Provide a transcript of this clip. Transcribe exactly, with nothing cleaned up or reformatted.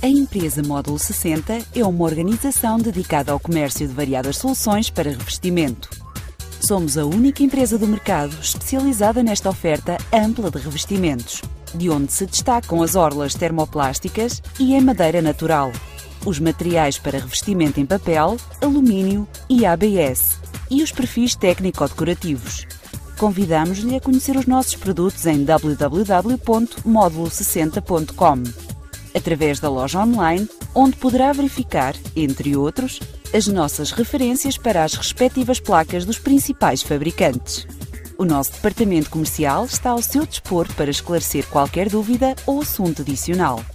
A empresa Módulo sessenta é uma organização dedicada ao comércio de variadas soluções para revestimento. Somos a única empresa do mercado especializada nesta oferta ampla de revestimentos, de onde se destacam as orlas termoplásticas e em madeira natural, os materiais para revestimento em papel, alumínio e A B S e os perfis técnico-decorativos. Convidamos-lhe a conhecer os nossos produtos em w w w ponto módulo sessenta ponto com, através da loja online, onde poderá verificar, entre outros, as nossas referências para as respectivas placas dos principais fabricantes. O nosso departamento comercial está ao seu dispor para esclarecer qualquer dúvida ou assunto adicional.